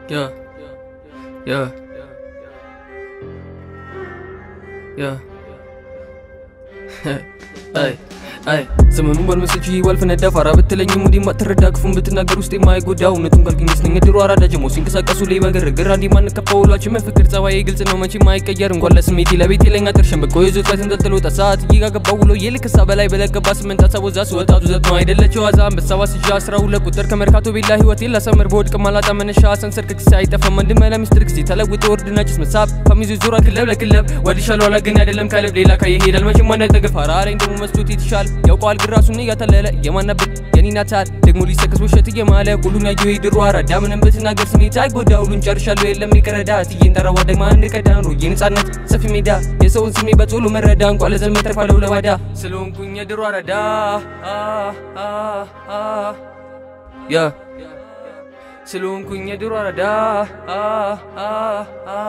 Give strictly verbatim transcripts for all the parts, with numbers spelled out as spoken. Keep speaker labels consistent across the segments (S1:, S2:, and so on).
S1: Yeah, yeah, yeah. Hey, hey. Zaman umur mesej wal fenada fara betulnya mudi mak tereda kufun betnagar uste mai godaw netum kalginis ning Yediro Arada jemo ሲንቀሳቀሱ ላይ በግርግር አንዲ ማን ከፈውላችሁ መፍክር ጸባይ ግልጽ ነው መቼ ማይቀየር እንኳን ለስሜት ለቤት ለኛ ተርሸም በቆይዙ ከተንጠልጥሎ ተሳት ይጋገባው ብሎ የልክሳ በላይ በለገባ ስምንት አሳቦዛ ወጣቱ ዘት ነው አይደለችው አዛም በሰባስ ጃ አስራ ሁለት ቁጥር ከመርካቶ ቢላ ህይወት ለሰመር በወድቅ ማላጣ መነሻ ሰንሰር ከክስ አይጠፋም እንደመላ ሚስትር ክስ ተለውጦ ወርድና ጭስ መሳብ ከሚዙ ዙራ ክለብ ለክለብ ወዲሻል ዋላ ግን አይደለም ከልብ ሌላ ካይሄዳል መቼ ማን ተገፋራ አሬ እንደሙ መስጡት ይትሻል ያውቃል ግራሱን ያተለለ የማናበት የኒናታል ደግሞ ሊሰከስ ወሸት የማለ ሁሉን ያዩ Yediro Arada ምንም በትናገር ስሜት አይጎዳው ሁሉን ጨርሻለሁ የለም ይቀረዳት ይንጠራው ደግሞ አንድ ቀዳን ነው የነጻነት ሰፊ ሜዳ የሰውን ስሜት በቶሎ መረዳ እንኳን ለዘመን ተርፋለው ለባዳ ስለሆንኩኝ Yediro Arada አ አ ያ ስለሆንኩኝ Yediro Arada አ አ አ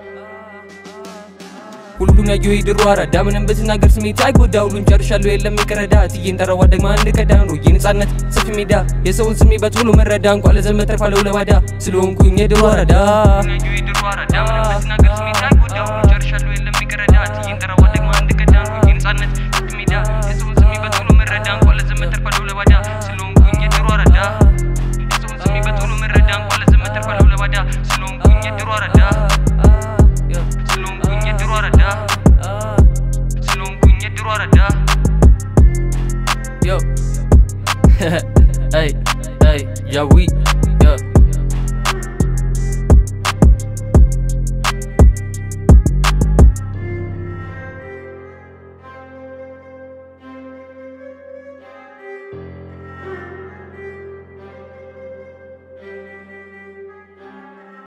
S1: ሁሉን ያዩ Yediro Arada ምንም በትናገር ስሜት አይጎዳው ሁሉን ጨርሻለሁ የለም ይቀረዳት ይንጠራው ደግሞ አንድ ቀዳን ነው የነጻነት ሰፊ ሜዳ የሰውን ስሜት በቶሎ መረዳ እንኳን ለዘመን ተርፋለው ለባዳ ስለሆንኩኝ Yediro Arada Yediro Arada ምንም በትናገር ስሜት አይጎዳው ሁሉን ጨርሻለሁ የለም ይቀረዳት ይንጠራው ደግሞ አንድ ቀዳን ነው የነጻነት ሰፊ ሜዳ የሰውን ስሜት በቶሎ መረዳ እንኳን ለዘመን ተርፋለው ለባዳ ስለሆንኩኝ Yediro Arada የሰውን ስሜት በቶሎ መረዳ እንኳን ለዘመን ተርፋለው ለባዳ ስለሆንኩኝ Yediro Arada Arada ስለሆንኩኝ Yediro Arada Yo Hey hey Yawi